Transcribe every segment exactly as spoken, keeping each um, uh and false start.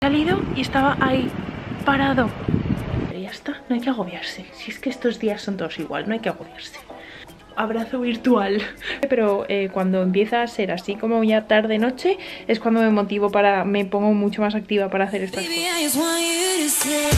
He salido y estaba ahí, parado. Pero ya está, no hay que agobiarse. Si es que estos días son todos igual, no hay que agobiarse. Abrazo virtual. Pero eh, cuando empieza a ser así como ya tarde noche, es cuando me motivo para, me pongo mucho más activa para hacer estas cosas.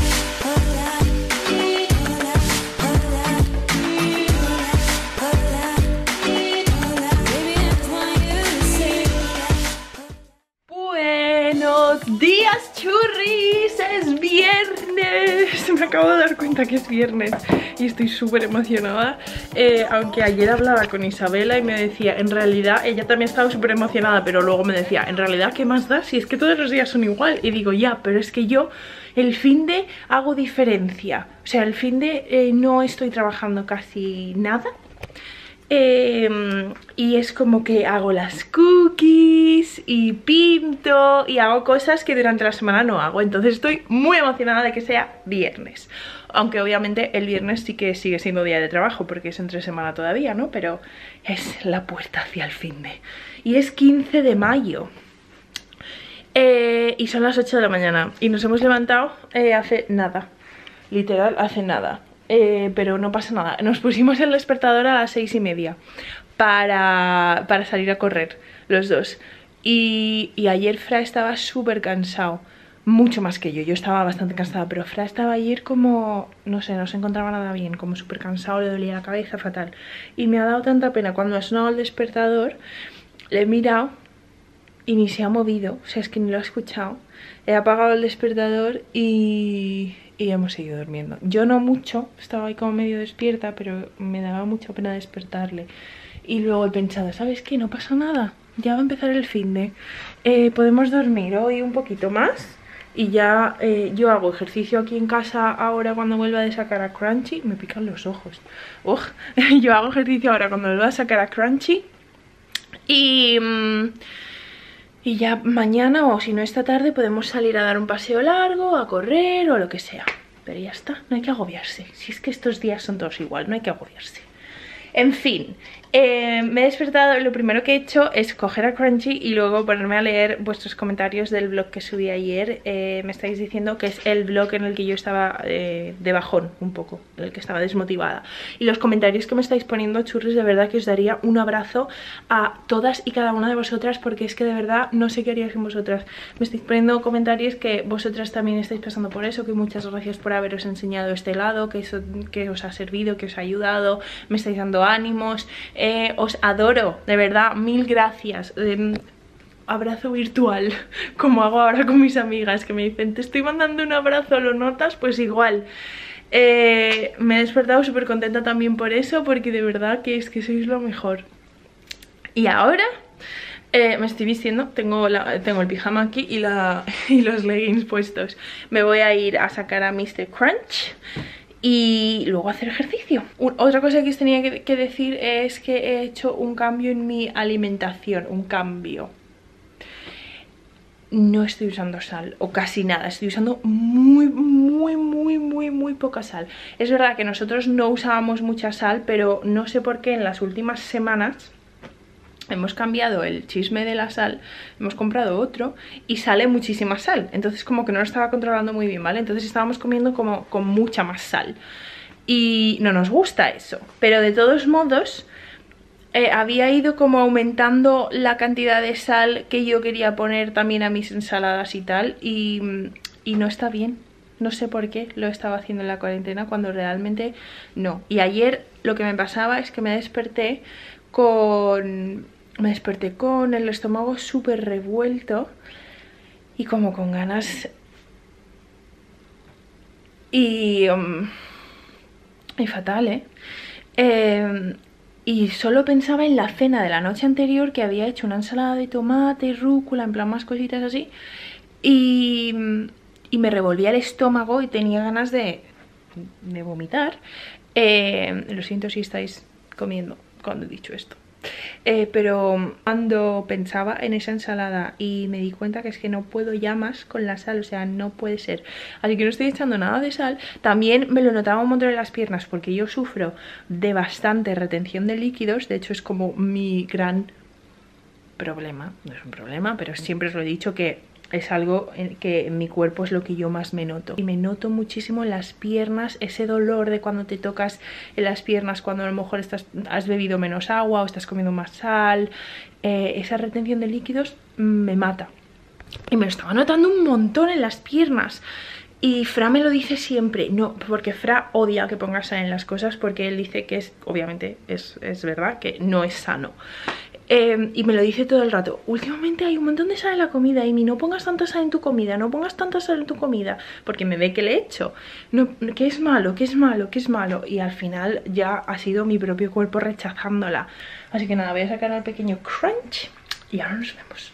Buenos días, churris, es viernes. Me acabo de dar cuenta que es viernes y estoy súper emocionada, eh, aunque ayer hablaba con Isabela y me decía, en realidad, ella también estaba súper emocionada, pero luego me decía, en realidad, ¿qué más da? Si es que todos los días son igual. Y digo, ya, pero es que yo el finde hago diferencia. O sea, el finde eh, no estoy trabajando casi nada. Eh, y es como que hago las cookies y pinto y hago cosas que durante la semana no hago. Entonces estoy muy emocionada de que sea viernes. Aunque obviamente el viernes sí que sigue siendo día de trabajo porque es entre semana todavía, ¿no? Pero es la puerta hacia el finde. Y es quince de mayo. Eh, y son las ocho de la mañana. Y nos hemos levantado eh, hace nada. Literal, hace nada. Eh, pero no pasa nada. Nos pusimos el despertador a las seis y media para, para salir a correr, los dos. Y, y ayer Fra estaba súper cansado, mucho más que yo. Yo estaba bastante cansada, pero Fra estaba ayer como, no sé, no se encontraba nada bien, como súper cansado, le dolía la cabeza fatal. Y me ha dado tanta pena cuando ha sonado el despertador, le he mirado y ni se ha movido, o sea, es que ni lo ha escuchado. He apagado el despertador y... y hemos seguido durmiendo. Yo no mucho, estaba ahí como medio despierta, pero me daba mucha pena despertarle. Y luego he pensado, ¿sabes qué? No pasa nada, ya va a empezar el finde. Eh, podemos dormir hoy un poquito más. Y ya eh, yo hago ejercicio aquí en casa ahora cuando vuelva de sacar a Crunchy. Me pican los ojos. Ugh. Yo hago ejercicio ahora cuando vuelva a sacar a Crunchy. Y... Mmm, Y ya mañana o si no esta tarde podemos salir a dar un paseo largo, a correr o lo que sea. Pero ya está, no hay que agobiarse. Si es que estos días son todos igual, no hay que agobiarse. En fin, eh, me he despertado y lo primero que he hecho es coger a Crunchy y luego ponerme a leer vuestros comentarios del vlog que subí ayer. Eh, me estáis diciendo que es el vlog en el que yo estaba eh, de bajón un poco, en el que estaba desmotivada. Y los comentarios que me estáis poniendo, churris, de verdad que os daría un abrazo a todas y cada una de vosotras, porque es que de verdad no sé qué haría sin vosotras. Me estáis poniendo comentarios que vosotras también estáis pasando por eso, que muchas gracias por haberos enseñado este lado, que, eso, que os ha servido, que os ha ayudado, me estáis dando ánimos, eh, os adoro, de verdad, mil gracias. Eh, abrazo virtual, como hago ahora con mis amigas que me dicen, te estoy mandando un abrazo, ¿lo notas? Pues igual. Eh, me he despertado súper contenta también por eso, porque de verdad que es que sois lo mejor. Y ahora eh, me estoy vistiendo, tengo, la, tengo el pijama aquí y, la, y los leggings puestos. Me voy a ir a sacar a mister Crunch y luego hacer ejercicio. Otra cosa que os tenía que, que decir es que he hecho un cambio en mi alimentación, un cambio. No estoy usando sal, o casi nada, estoy usando muy, muy, muy, muy, muy poca sal. Es verdad que nosotros no usábamos mucha sal, pero no sé por qué en las últimas semanas hemos cambiado el chisme de la sal, hemos comprado otro y sale muchísima sal. Entonces como que no lo estaba controlando muy bien, ¿vale? Entonces estábamos comiendo como con mucha más sal y no nos gusta eso. Pero de todos modos eh, había ido como aumentando la cantidad de sal que yo quería poner también a mis ensaladas y tal, y, y no está bien. No sé por qué lo estaba haciendo en la cuarentena cuando realmente no. Y ayer lo que me pasaba es que me desperté con... Me desperté con el estómago súper revuelto y como con ganas y, um, y fatal, ¿eh? ¿eh? Y solo pensaba en la cena de la noche anterior, que había hecho una ensalada de tomate y rúcula, en plan más cositas así, y, y me revolvía el estómago y tenía ganas de, de vomitar. Eh, lo siento si estáis comiendo cuando he dicho esto. Eh, pero cuando pensaba en esa ensalada y me di cuenta que es que no puedo ya más con la sal, o sea, no puede ser. Así que no estoy echando nada de sal. También me lo notaba un montón en las piernas porque yo sufro de bastante retención de líquidos. De hecho es como mi gran problema, no es un problema, pero siempre os lo he dicho que es algo que en mi cuerpo es lo que yo más me noto. Y me noto muchísimo en las piernas, ese dolor de cuando te tocas en las piernas, cuando a lo mejor estás, has bebido menos agua o estás comiendo más sal. Eh, esa retención de líquidos me mata. Y me lo estaba notando un montón en las piernas. Y Fra me lo dice siempre, no, porque Fra odia que pongas sal en las cosas, porque él dice que es, obviamente, es, es verdad, que no es sano. Eh, y me lo dice todo el rato, últimamente hay un montón de sal en la comida, Amy, no pongas tanta sal en tu comida, no pongas tanta sal en tu comida, porque me ve que le he hecho, no, que es malo, que es malo, que es malo, y al final ya ha sido mi propio cuerpo rechazándola. Así que nada, voy a sacar al pequeño crunch y ahora nos vemos.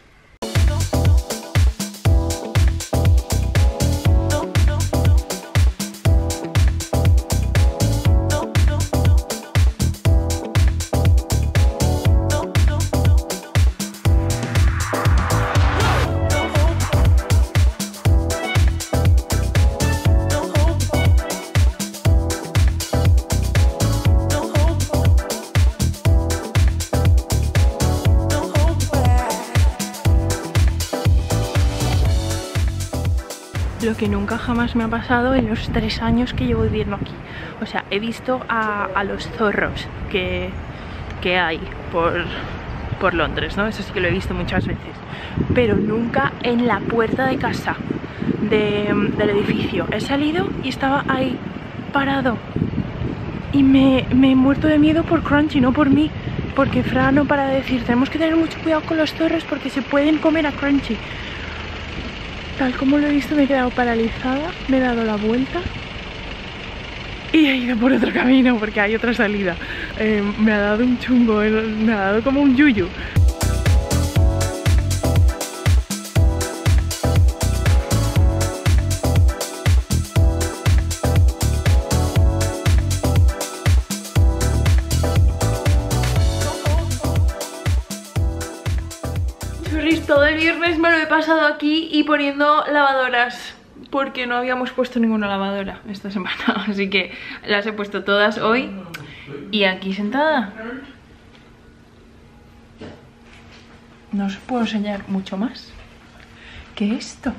Lo que nunca jamás me ha pasado en los tres años que llevo viviendo aquí. O sea, he visto a, a los zorros que, que hay por, por Londres, ¿no? Eso sí que lo he visto muchas veces. Pero nunca en la puerta de casa de, del edificio. He salido y estaba ahí parado. Y me, me he muerto de miedo por Crunchy, no por mí. Porque Fra no para de decir, tenemos que tener mucho cuidado con los zorros porque se pueden comer a Crunchy. Tal como lo he visto me he quedado paralizada, me he dado la vuelta y he ido por otro camino porque hay otra salida. Eh, me ha dado un chungo, me ha dado como un yuyu. Todo el viernes me lo he pasado aquí y poniendo lavadoras porque no habíamos puesto ninguna lavadora esta semana, así que las he puesto todas hoy y aquí sentada. No os puedo enseñar mucho más que esto.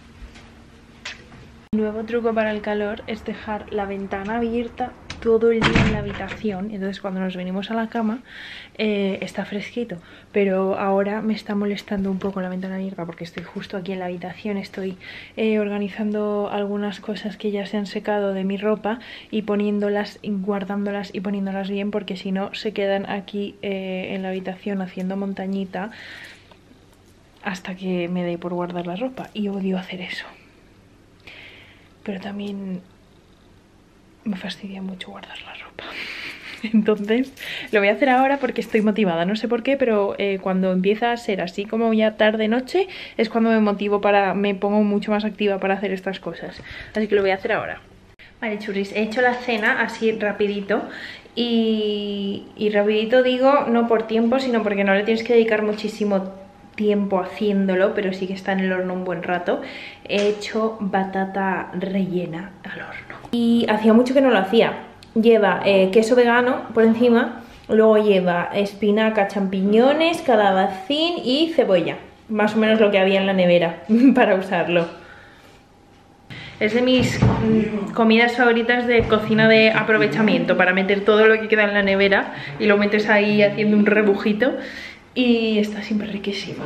El nuevo truco para el calor es dejar la ventana abierta todo el día en la habitación, entonces cuando nos venimos a la cama eh, está fresquito, pero ahora me está molestando un poco la ventana abierta porque estoy justo aquí en la habitación, estoy eh, organizando algunas cosas que ya se han secado de mi ropa y poniéndolas, guardándolas y poniéndolas bien, porque si no se quedan aquí eh, en la habitación haciendo montañita hasta que me dé por guardar la ropa, y odio hacer eso. Pero también me fastidia mucho guardar la ropa. Entonces lo voy a hacer ahora porque estoy motivada. No sé por qué, pero eh, cuando empieza a ser así como ya tarde-noche es cuando me motivo para... me pongo mucho más activa para hacer estas cosas. Así que lo voy a hacer ahora. Vale, churris, he hecho la cena así rapidito. Y, y rapidito digo no por tiempo, sino porque no le tienes que dedicar muchísimo tiempo haciéndolo, pero sí que está en el horno un buen rato. He hecho batata rellena al horno y hacía mucho que no lo hacía. Lleva eh, queso vegano por encima, luego lleva espinaca, champiñones, calabacín y cebolla, más o menos lo que había en la nevera para usarlo. Es de mis mm, comidas favoritas de cocina de aprovechamiento, para meter todo lo que queda en la nevera y lo metes ahí haciendo un rebujito. Y está siempre riquísimo.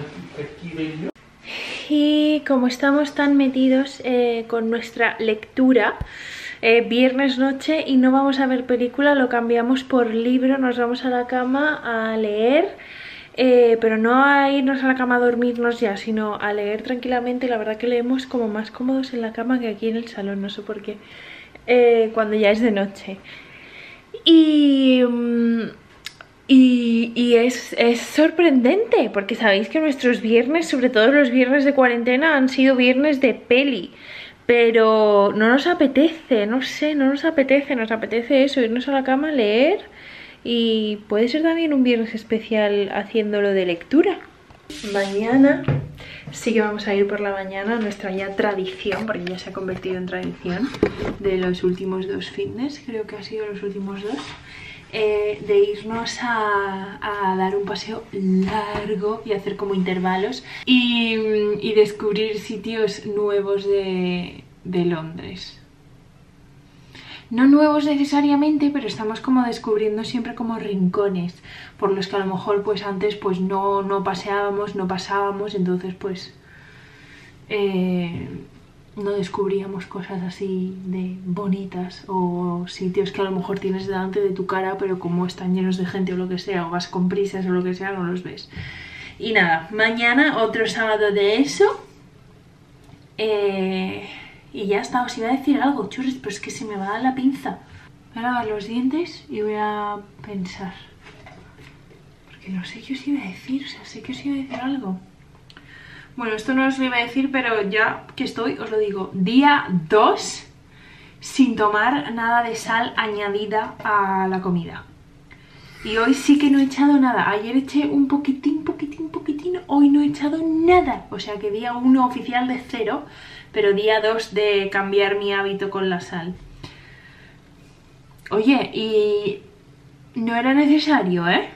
Y como estamos tan metidos eh, con nuestra lectura, eh, viernes noche y no vamos a ver película, lo cambiamos por libro, nos vamos a la cama a leer, eh, pero no a irnos a la cama a dormirnos ya, sino a leer tranquilamente. La verdad que leemos como más cómodos en la cama que aquí en el salón, no sé por qué, eh, cuando ya es de noche. Y... Um, Y, y es, es sorprendente, porque sabéis que nuestros viernes, sobre todo los viernes de cuarentena, han sido viernes de peli. Pero no nos apetece, no sé, no nos apetece, nos apetece eso, irnos a la cama, leer. Y puede ser también un viernes especial haciéndolo de lectura. Mañana sí que vamos a ir por la mañana, nuestra ya tradición, porque ya se ha convertido en tradición de los últimos dos fitness, creo que ha sido los últimos dos. eh, de irnos a, a dar un paseo largo y hacer como intervalos y, y descubrir sitios nuevos de, de Londres. No nuevos necesariamente, pero estamos como descubriendo siempre como rincones por los que a lo mejor pues antes pues no, no paseábamos, no pasábamos, entonces pues eh, no descubríamos cosas así de bonitas o sitios que a lo mejor tienes delante de tu cara, pero como están llenos de gente o lo que sea, o vas con prisas o lo que sea, no los ves. Y nada, mañana otro sábado de eso. Eh... Y ya está, os iba a decir algo, churris, pero es que se me va la pinza. Voy a lavar los dientes y voy a pensar. Porque no sé qué os iba a decir, o sea, sé que os iba a decir algo. Bueno, esto no os lo iba a decir, pero ya que estoy, os lo digo. Día dos sin tomar nada de sal añadida a la comida. Y hoy sí que no he echado nada. Ayer eché un poquitín, poquitín, poquitín. Hoy no he echado nada. O sea que día uno oficial de cero, pero día dos de cambiar mi hábito con la sal. Oye, y no era necesario, ¿eh?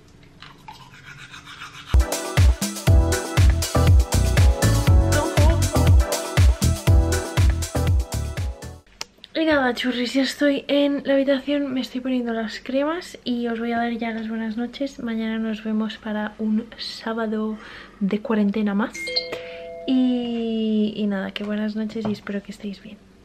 Y nada, churris, ya estoy en la habitación, me estoy poniendo las cremas y os voy a dar ya las buenas noches. Mañana nos vemos para un sábado de cuarentena más. Y, y nada, que buenas noches y espero que estéis bien.